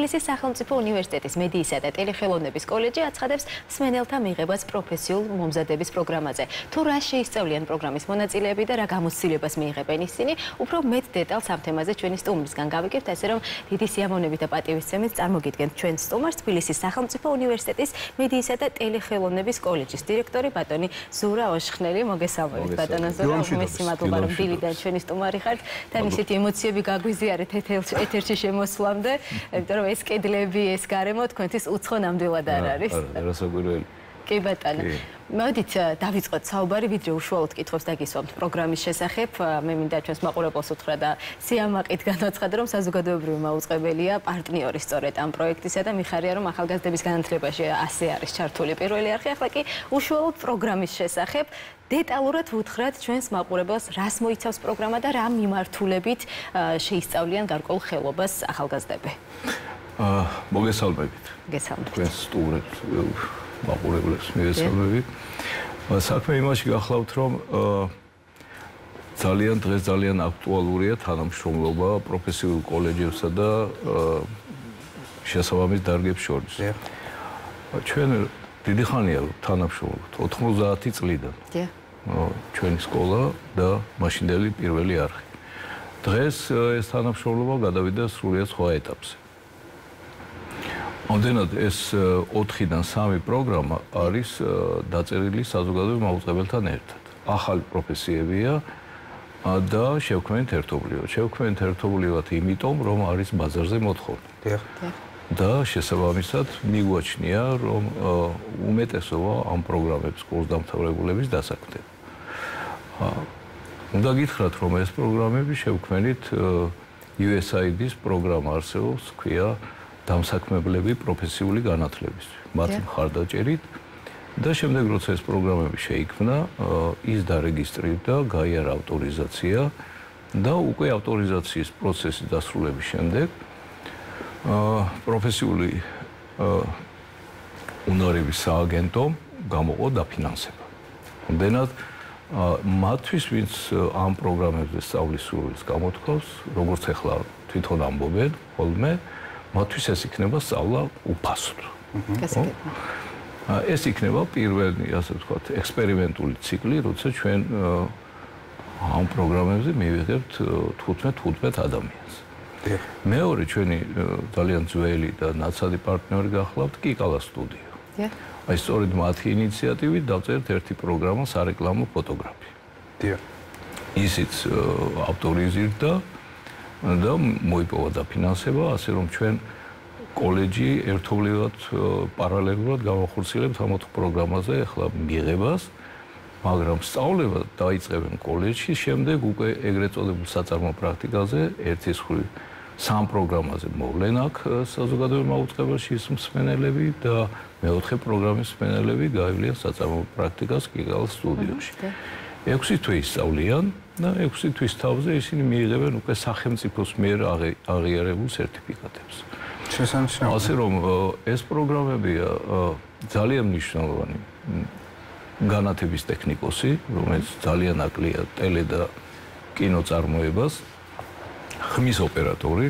თბილისის სახელმწიფო უნივერსიტეტის მედიისა და ტელეხელოვნების კოლეჯი აცხადებს მსმენელთა მიღებას პროფესიულ მომზადების პროგრამაზე. თუ რა შეისწავლიან პროგრამის მონაწილეები და რა გამოცდილებას მიიღებენ ისინი, უფრო მეტ დეტალს ამ თემაზე ჩვენი სტუმრისგან გავიგებთ, ასე რომ დიდი სიამოვნებით და პატივისცემით წარმოგიდგენთ ჩვენ სტუმარს თბილისის სახელმწიფო უნივერსიტეტის მედიისა და ტელეხელოვნების კოლეჯის დირექტორი ბატონი ზურა ოშხნელი. მოგესალმებით ბატონო ზურა, უმეტესი მადლობა რომ დილიდან ჩვენი სტუმარი ხართ და ისეთი ემოციები გაგვიზიარეთ ეთერში შემოსვლამდე, იმიტომ რომ ეს კედლები, ეს გარემო თქვენთვის უცხო ნამდვილად არ არის. რასაკვირველი. კი ბატონო. მოდით დავიწყოთ საუბარი, ვიდრე უშუალოდ კითხვებს დაგისვამთ პროგრამის შესახებ. მე მინდა ჩვენს მაყურებელს უთხრა და სიამაყით განაცხადა, რომ საზოგადოებრივი მაუწყებელია პარტნიორი სწორედ ამ პროექტისა და მიხარია, რომ ახალგაზრდების განათლებაში ასე არის ჩართული პირველი არხი. ახლა კი უშუალოდ პროგრამის შესახებ დეტალურად უთხრათ ჩვენს მაყურებელს, რას მოიცავს პროგრამა და რა მიმართულებით შეისწავლიან გარკვეულ ხელობას ახალგაზრდები. მოგესალმებით. მოგესალმებით. ჩვენს სტუმრებს მაყურებლებს მოგესალმებით. საქმე იმაში გახლავთ, რომ დღეს ძალიან აქტუალურია თანამშრომლობა პროფესიულ კოლეჯებსა და შესაბამის დარგებს შორის. ჩვენ დიდი ხანია თანამშრომლობთ, 90 წლიდან. ჩვენი სკოლა და მაშინდელი პირველი არხი. დღეს ეს თანამშრომლობა გადავიდა სრულიად სხვა ეტაპზე. ამდენად ეს 4-დან 3 პროგრამა არის დაწერილი საზოგადოებრივ მაუწყებელთან ერთად. ახალი პროფესიებია და შევქმნით ერთობლივად. შევქმნით ერთობლივად იმიტომ, რომ არის ბაზარზე მოთხოვნა. და შესაბამისად მიგვაჩნია, რომ უმეტესობა ამ პროგრამების კურსდამთავრებულების დასაქმდება. უნდა გითხრათ, რომ ეს პროგრამები შევქმნით USAID-ის პროგრამა არსებობს, ქვია დამსაქმებლები პროფესიული განათლების. მათი მხარდაჭერით და შემდეგ როცა ეს პროგრამები შეიქმნა, ის დარეგისტრირდა, გაიარა ავტორიზაცია და უკვე ავტორიზაციის პროცესის დასრულების შემდეგ პროფესიული უნარების სააგენტომ გამოყო დაფინანსება. ამდენად მათთვის, ვინც ამ პროგრამებზე სწავლის სურვილს გამოთქვავს, როგორც ახლა თვითონ ამბობენ ხოლმე, მათთვის ეს იქნება სწავლა უფასოდ. ეს იქნება პირველი, ასე ვთქვათ, ექსპერიმენტული ციკლი, როცა ჩვენ ამ პროგრამებზე მივიღებთ 15 ადამიანს. მეორე ჩვენი ძალიან ძველი და ნაცადი პარტნიორი გახლავთ კიკალა სტუდიო. აი სწორედ მათი ინიციატივით დავწერთ ერთი პროგრამა სარეკლამო ფოტოგრაფი. ისიც ავტორიზირდა და მოიპოვა დაფინანსება, ასე რომ ჩვენ კოლეჯი ერთობლივად პარალელურად გავახორციელებთ ამ 4 პროგრამაზე ახლა მიღებას, მაგრამ სწავლება დაიწყებენ კოლეჯში, შემდეგ უკვე ეგრეთ წოდებულ საწარმო პრაქტიკაზე ერთის მხრივ 3 პროგრამაზე მოვლენ აქ საზოგადოებრივ მაუწყებელში ის მსმენელები და მეოთხე პროგრამის მსმენელები გაივლიან საწარმო პრაქტიკას კიკალა სტუდიოში. 6 თვე ისწავლიან და 6 თვის თავზე ისინი მიიღებენ უკვე სახელმწიფოს მიერ აღიარებულ სერტიფიკატებს. შესანიშნავია. ასე რომ ეს პროგრამებია ძალიან მნიშვნელოვანი განათების ტექნიკოსი, რომელიც ძალიან აკლია ტელე და კინო წარმოებას, ხმის ოპერატორი,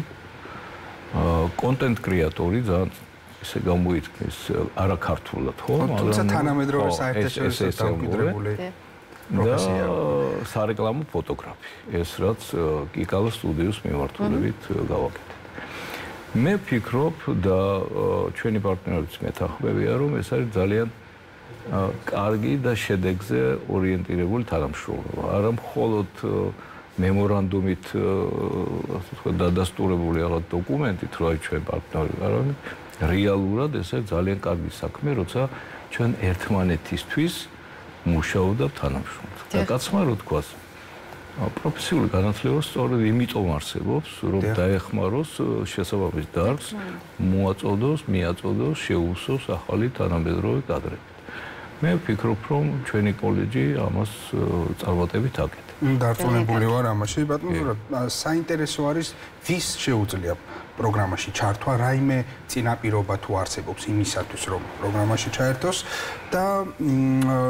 კონტენტ კრეატორი, ძალიან ესე გამოითქმის არაქართულად, ხო? თუმცა თანამედროვე საერთაშორისო დამკვიდრებული და სარეკლამო ფოტოგრაფი. ეს რაც კიკალა სტუდიოს მიმართულებით გავაკეთეთ. მე ვფიქრობ და ჩვენი პარტნიორიც მეთანხმებია, რომ ეს არის ძალიან კარგი და შედეგზე ორიენტირებული თანამშრომლობა. არა მხოლოდ მემორანდუმით, ასე ვთქვათ, დადასტურებული რაღაც დოკუმენტით, რომ აი ჩვენ პარტნიორი, არამედ რეალურად ეს არის ძალიან კარგი საქმე, როცა ჩვენ ერთმანეთისთვის მუშაობთ თანამშრომლად. და კაცმა რო თქვას, პროფესიული განათლება სწორედ იმიტომ არსებობს, რომ დაეხმაროს შესაბამის დარგს, მოაწოდოს, მიაწოდოს, შეუსოს ახალი თანამედროვე კადრები. მე ვფიქრობ, რომ ჩვენი კოლეჯი ამას წარმატებით აკეთებს. დარწმუნებული ვარ ამაში, ბატონო ზურა, საინტერესო არის ვის შეუძლია პროგრამაში ჩართვა, რაიმე წინაპირობა თუ არსებობს იმისათვის, რომ პროგრამაში ჩაერთოს და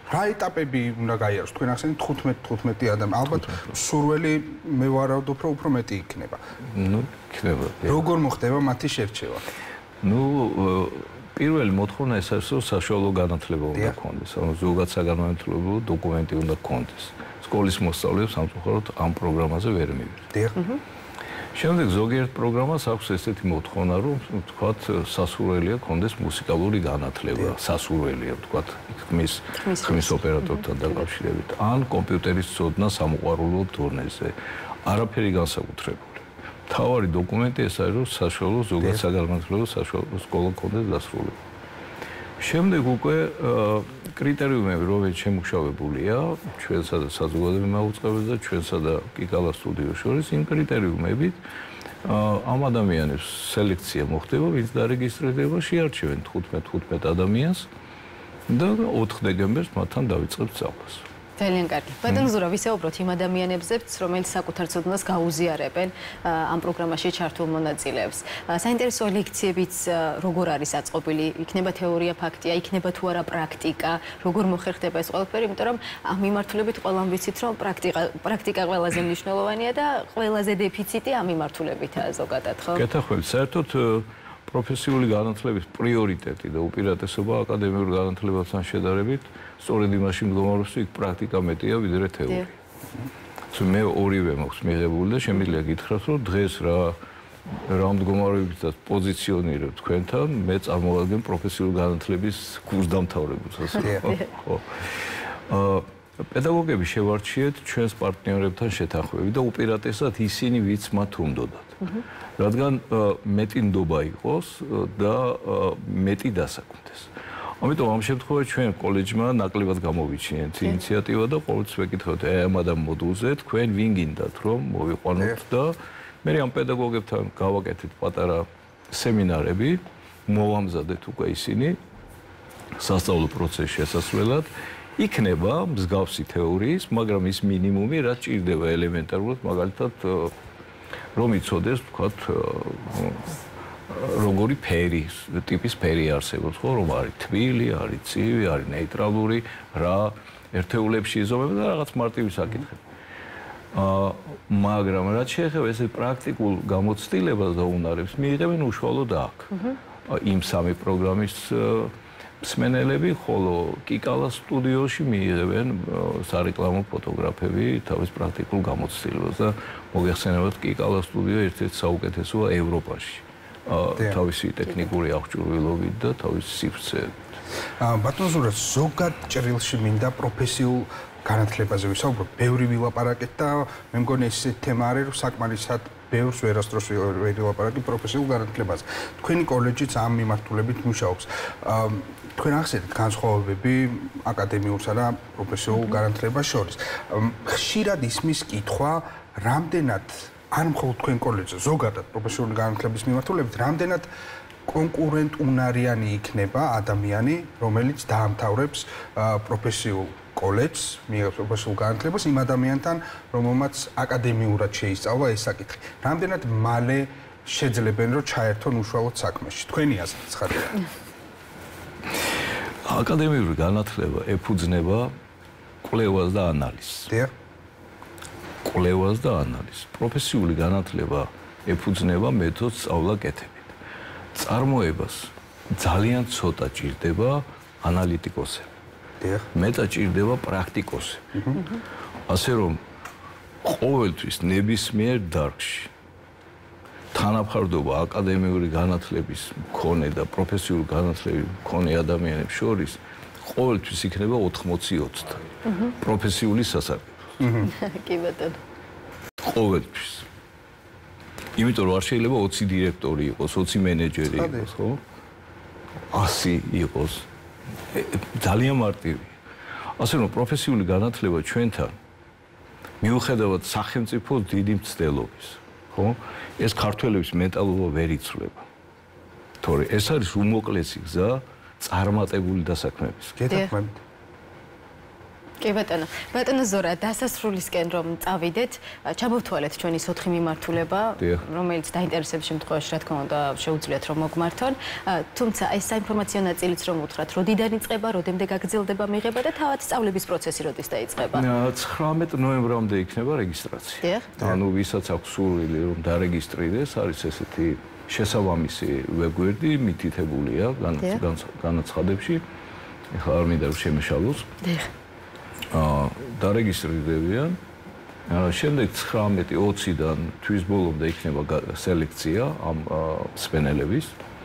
რა ეტაპები უნდა გაიაროს? თქვენ ახსენეთ 15 ადამიანი. ალბათ სურველი მე ვარავდობ, რომ უფრო მეტი იქნება. ნუ იქნება. როგორ მოხდება მათი შერჩევა? ნუ პირველი მოთხოვნა ეს არის, რომ საშუალო განათლება უნდა გქონდეს. ანუ ზოგად საგანმანათლებლო დოკუმენტი უნდა გქონდეს. სკოლის მოსწავლეებს სამწუხაროდ ამ პროგრამაზე ვერ მივიღეთ. შემდეგ ზოგიერთ პროგრამას აქვს ესეთი მოთხოვნა, რომ თქვათ სასურველია გქონდეს მუსიკალური განათლება, სასურველია თქვათ ხმის ოპერატორთან დაკავშირებით, ან კომპიუტერის ცოდნა სამოყვარულო დონეზე. არაფერი განსაკუთრებული. მთავარი დოკუმენტი ეს არის, რომ საშუალო ზოგად საგანმანათლებლო საშუალო სკოლა გქონდეს დასრულებული. შემდეგ უკვე კრიტერიუმები, რომელიც შემუშავებულია ჩვენსა და საზოგადოებრივ მაუწყებელს და ჩვენსა და კიკალა სტუდიოს შორის, იმ კრიტერიუმებით ამ ადამიანებს სელექცია მოხდება, ვინც დარეგისტრირდება, შეარჩევენ 15 ადამიანს და 4 დეკემბერს მათთან დავიწყებთ სწავლას. ძალიან კარგი. ბატონო ზურა, ვისაუბროთ იმ ადამიანებზეც, რომელიც საკუთარ ცოდნას გაუზიარებენ ამ პროგრამაში ჩართულ მონაწილეებს. საინტერესო ლექციებიც როგორ არის აწყობილი? იქნება თეორია, ფაქტია, იქნება თუ არა პრაქტიკა? როგორ მოხერხდება ეს ყველაფერი? იმიტომ რომ ამ მიმართულებით ყველამ ვიცით, რომ პრაქტიკა ყველაზე მნიშვნელოვანია და ყველაზე დეფიციტი ამ მიმართულებითაა ზოგადად, ხო? გეთახმებით, საერთოდ პროფესიული განათლების პრიორიტეტი და უპირატესობა აკადემიურ განათლებასთან შედარებით სწორედ იმაში მდგომარეობს, რომ პრაქტიკა მეტია ვიდრე თეორია. მე ორივე მაქვს მიღებული და შემიძლია გითხრათ, რომ დღეს რა მდგომარეობითაც პოზიციონირებ თქვენთან, მე წარმოვადგენ პროფესიული განათლების კურსდამთავრებულს, ასე ხო? პედაგოგები შევარჩიეთ ჩვენს პარტნიორებთან შეთანხმებით და უპირატესად ისინი, ვინც მათ უნდოდათ. რადგან მეტი ნდობა იყოს და მეტი დასაქმდეს. ამიტომ ამ შემთხვევაში ჩვენ კოლეჯმა ნაკლებად გამოვიჩინეთ ინიციატივა და ყოველთვის ვეკითხავთ ამ მოდულზე თქვენ ვინ გინდათ რომ მოვიყვანოთ და მე ამ პედაგოგებთან გავაკეთეთ პატარა სემინარები, მოვამზადეთ უკვე ისინი სასწავლო პროცესში შესასვლელად. იქნება მსგავსი თეორიის, მაგრამ ის მინიმუმი, რაც ჭირდება ელემენტარულად, მაგალითად რომ იცოდეს, ვთქვათ, როგორი ტიპის ფერი არსებობს, ხო, რომ არის თბილი, არის ცივი, არის ნეიტრალური, რა ერთეულებში იზომება და რაღაც მარტივი საკითხები. მაგრამ რაც შეეხება ესე პრაქტიკულ გამოცდილებას და უნარებს, მიიღებენ უშუალოდ აქ. იმ სამი პროგრამის მსმენელები, ხოლო კიკალა სტუდიოში მიიღებენ სარეკლამო ფოტოგრაფები თავის პრაქტიკულ გამოცდილებას და მოგეხსენებათ კიკალა სტუდიო ერთ-ერთი საუკეთესოა ევროპაში. თავისი ტექნიკური აღჭურვილობით და თავისი სივრცეებით. ბატონო ზურა, ზოგად ჭრილში მინდა პროფესიულ განათლებაზე ვისაუბროთ. ბევრი ვილაპარაკეთ და მე მგონი ეს თემა არის, რომ საკმარისად ბევრს ვერასდროს ვილაპარაკეთ პროფესიულ განათლებაზე. თქვენი კოლეჯიც ამ მიმართულებით მუშაობს. თქვენ ახსენეთ განსხვავებები აკადემიურსა და პროფესიულ განათლებას შორის. ხშირად ისმის კითხვა, რამდენად არ მხოლოდ თქვენ კოლეჯზე, ზოგადად პროფესიული განათლების მიმართულებით, რამდენად კონკურენტუნარიანი იქნება ადამიანი, რომელიც დაამთავრებს პროფესიულ კოლეჯს, მიიღებს პროფესიულ განათლებას იმ ადამიანთან, რომელმაც აკადემიურად შეისწავლა ეს საკითხი. რამდენად მალე შეძლებენ, რომ ჩაერთონ უშუალოდ საქმეში? თქვენი აზრით ცხადია. აკადემიური განათლება ეფუძნება კვლევას და ანალიზს. კვლევას და ანალიზს. პროფესიული განათლება ეფუძნება მეთოდს სწავლა-კეთებით. წარმოებას ძალიან ცოტა ჭირდება ანალიტიკოსები. მეტად ჭირდება პრაქტიკოსები. ასე რომ ყოველთვის ნებისმიერ დარგში თანაფარდობა აკადემიური განათლების მქონე და პროფესიული განათლების მქონე ადამიანებს შორის ყოველთვის იქნება 80-20. პროფესიული სასარგებლო. კი ბატონო. ყოველთვის. იმიტომ რომ არ შეიძლება 20 დირექტორი იყოს, 20 მენეჯერი იყოს, ხო? 100 იყოს. ძალიან მარტივი. ასე რომ პროფესიული განათლება ჩვენთან მიუხედავად სახელმწიფოს დიდი მცდელობის, ხო? ეს ქართველების მენტალობა ვერ იცვლება. თორე ეს არის უმოკლესი გზა წარმატებული დასაქმების. გეთანხმებით. კი ბატონო ზურა, დასასრულისკენ რომ წავიდეთ, ჩამოვთვალეთ ჩვენი 4 მიმართულება, რომელიც დაინტერესებს შემთხვევაში, რა თქმა უნდა, შეუძლიათ რომ მოგმართონ. თუმცა ეს საინფორმაციო ნაწილიც რომ უთხრათ, როდიდან იწყება, როდემდე გაგრძელდება მიღება და თავად სწავლების პროცესი როდის დაიწყება? 19 ნოემბრამდე იქნება რეგისტრაცია. ანუ ვისაც აქვს სურვილი რომ დარეგისტრირდეს, არის ესეთი შესაბამისი ვებგვერდი, მითითებულია განაცხადებში. ეხლა არ მინდა რომ შემეშალოს. დარეგისტრირდებიან. შემდეგ 19-20-დან თვის ბოლომდე იქნება სელექცია ამ მსმენელების.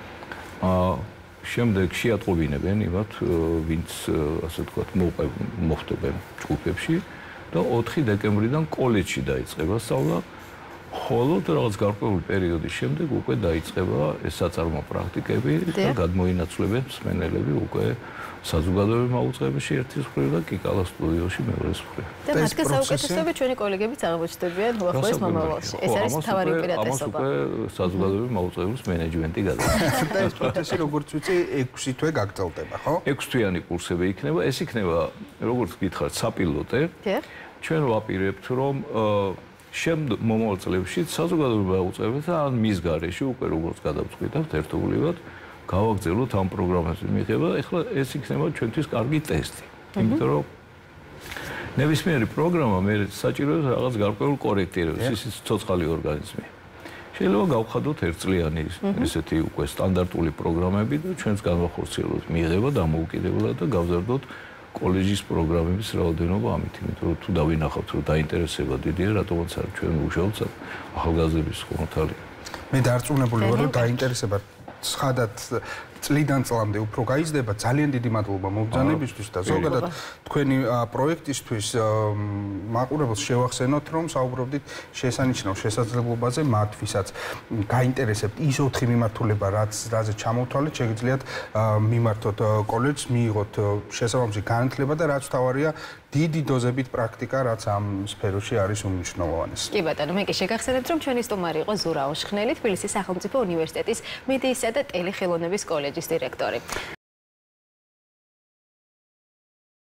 შემდეგ შეატყობინებენ იმათ, ვინც ასე ვთქვათ, მოხდებენ ჯგუფებში და 4 დეკემბრიდან კოლეჯში დაიწყება სწავლა. ხოლო რაღაც გარკვეული პერიოდის შემდეგ უკვე დაიწყება ეს საწარმო პრაქტიკები და გადმოინაცვლებენ მსმენელები უკვე საზოგადოებრივ მაუწყებელში ერთის მხრივ და კიკალას სტუდიაში მეორეს მხრივ. და მათგან საუკეთესოები ჩვენი კოლეგებიც აღმოჩნდებიან უახლოეს მომავალში. ეს არის მთავარი უპირატესობა. ამას უკვე საზოგადოებრივ მაუწყებლის მენეჯმენტი გადააჭირავს. და ეს პროცესი როგორც ვიცი 6 თვე გაგრძელდება, ხო? 6 თვიანი კურსები იქნება. ეს იქნება როგორც გითხართ საპილოტე. ჩვენ ვაპირებთ რომ მომავალ წლებში საზოგადოებრივ მაუწყებელს ან მის გარეშე უკვე როგორც გადავწყვიტავთ ერთობლივად გავაგრძელოთ ამ პროგრამაზე მიღება. ეხლა ეს იქნება ჩვენთვის კარგი ტესტი. იმიტომ რომ ნებისმიერი პროგრამა მე საჭიროებს რაღაც გარკვეულ კორექტირებას, ის ცოცხალი ორგანიზმი. შეიძლება გავხადოთ ერთწლიანი ესეთი უკვე სტანდარტული პროგრამები და ჩვენს განვახორციელოთ მიღება დამოუკიდებლად და გავზარდოთ კოლეჯის პროგრამების რაოდენობა ამით, იმიტომ რომ თუ დავინახავთ რომ დაინტერესება დიდია, რატომაც არ ჩვენ მუშაობთ ახალგაზრდების ხომთალი. მე დარწმუნებული ვარ რომ დაინტერესება ცხადად წლიდან წლამდე უფრო გაიზრდება. ძალიან დიდი მადლობა მომბრძანებისთვის და ზოგადად თქვენი პროექტისთვის მაყურებელს შევახსენოთ რომ საუბრობდით შესანიშნავ შესაძლებლობაზე მათ ვისაც გაინტერესებთ ის 4 მიმართულება რაზე ჩამოვთვალეთ შეგიძლიათ მიმართოთ კოლეჯს მიიღოთ შესაბამისი განათლება და რაც თავარია დიდი დოზებით პრაქტიკა რაც ამ სფეროში არის უმნიშვნელოვანესი. კი ბატონო, მე კი შეგახსენებთ რომ ჩვენი სტუმარი იყო ზურა ოშხნელი, თბილისის სახელმწიფო უნივერსიტეტის მედიისა და ტელეხელოვნების კოლეჯის დირექტორი.